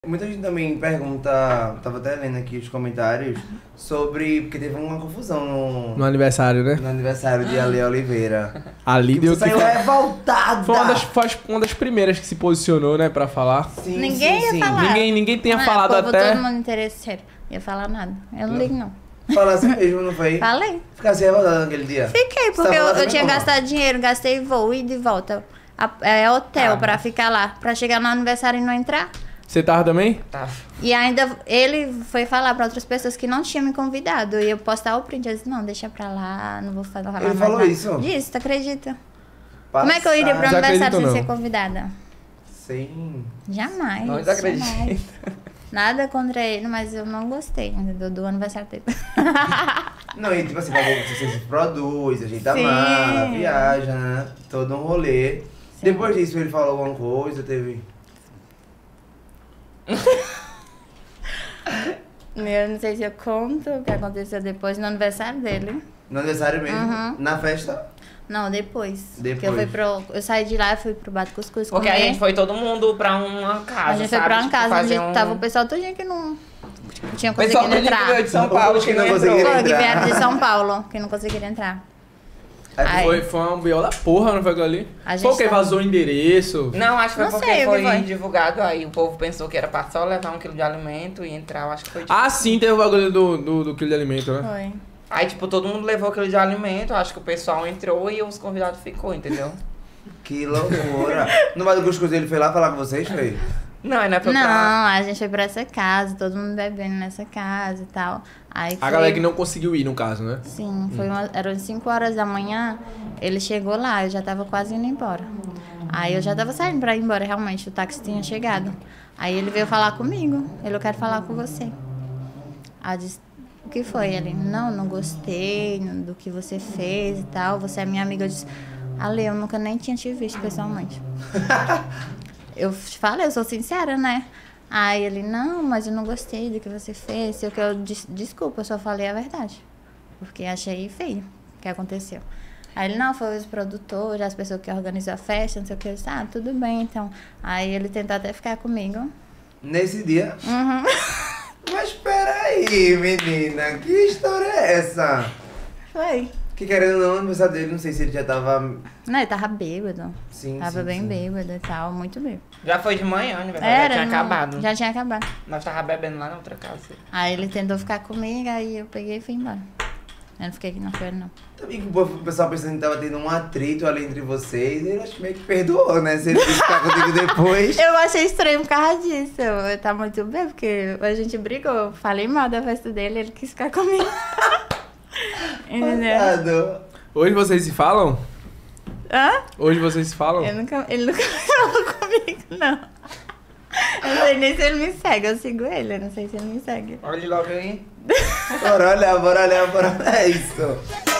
Muita gente também pergunta, tava até lendo aqui os comentários, sobre, porque teve uma confusão No aniversário, né? no aniversário de Ale Oliveira. Ali deu Você saiu revoltada! Foi uma das primeiras que se posicionou, né, pra falar. Sim, Ninguém ia falar. Ninguém tinha Ah, falado povo, até... todo mundo interesseiro. Ia falar nada. Eu não ligo, não. Fala assim mesmo, não foi? Falei. Ficasse revoltada naquele dia? Fiquei, Você porque tava lá eu também tinha como? gastado dinheiro, gastei voo e de volta. Hotel pra ficar lá. Pra chegar no aniversário e não entrar. Você tava também? Tá. E ainda ele foi falar pra outras pessoas que não tinham me convidado. E eu postar o print. Eu disse, não, deixa pra lá, não vou falar mais Ele falou nada. isso? Disse, tu acredita? Como é que eu iria pro Você aniversário acredita sem ou ser convidada? Sim. Jamais. Não desacredito. jamais. Nada contra ele, mas eu não gostei do aniversário dele. Não, e tipo assim, você se produz, ajeita a Sim. mala, viaja, né? Todo um rolê. Depois disso ele falou alguma coisa, teve... Eu não sei se eu conto o que aconteceu depois no aniversário dele. No aniversário mesmo? Uhum. Na festa? Não, depois. Depois. Que eu saí de lá e fui pro Bate Cuscuz Porque comer. a gente foi todo mundo pra uma casa, A gente foi sabe? pra uma Tipo, casa fazer onde tava o pessoal todinho que não tinha O pessoal conseguido todo que veio entrar. de São Paulo Os que não entrou. conseguiram Foi, que entrar. vieram de São Paulo, que não conseguiram entrar. Aí, Foi um B.O. da porra, não foi aquilo ali? A gente Foi o que tava- vazou o endereço. Não, acho que foi Não porque sei o que foi foi. divulgado, aí o povo pensou que era pra só levar 1 quilo de alimento e entrar, eu acho que foi tipo... Ah, sim, teve o bagulho do quilo de alimento, né? foi. Aí, tipo, todo mundo levou aquilo de alimento, acho que o pessoal entrou e os convidados ficou, entendeu? Que loucura. No Bar do Cuscuz ele foi lá falar com vocês, foi? Não, não é pra... Não, a gente foi pra essa casa, todo mundo bebendo nessa casa e tal. Aí A foi... galera que não conseguiu ir, no caso, né? Sim, eram 5 horas da manhã, ele chegou lá, eu já tava quase indo embora. Aí eu já tava saindo pra ir embora, realmente, o táxi tinha chegado. Aí ele veio falar comigo, eu quero falar com você. Aí eu disse, o que foi? Ele, não gostei do que você fez e tal, você é minha amiga. Eu disse, Ale, eu nunca nem tinha te visto pessoalmente. Eu te falei, eu sou sincera, né? Aí ele, não, mas eu não gostei do que você fez. Desculpa, eu só falei a verdade. Porque achei feio o que aconteceu. Aí ele, não, foi os produtores, as pessoas que organizam a festa, não sei o que. Eu disse, ah, tudo bem, então. Aí ele tentou até ficar comigo. Nesse dia? Uhum. Mas peraí, menina, que história é essa? Foi. Que querendo ou não, no aniversário dele, não sei se ele já tava... Não, ele tava bêbado. Sim, Tava sim, bem sim. bêbado e tal, muito bêbado. Já foi de manhã, né? Já tinha não- acabado. Já tinha acabado. Nós tava bebendo lá na outra casa. Aí ele tentou ficar comigo, aí eu peguei e fui embora. Eu não fiquei aqui na feira, não. Também que o pessoal pensando que tava tendo um atrito ali entre vocês, ele acho que meio que perdoou, né? Se ele quis ficar contigo depois. Eu achei estranho por causa disso. Eu tava muito bem, porque a gente brigou. Eu falei mal da festa dele, ele quis ficar comigo. Entendeu? Passado. Hoje vocês se falam? Hã? Hoje vocês se falam? Ele nunca falou comigo, não. Eu não sei nem se ele me segue, eu sigo ele, eu não sei se ele me segue. Olha logo aí. Bora olhar, bora olhar, bora olhar. É isso.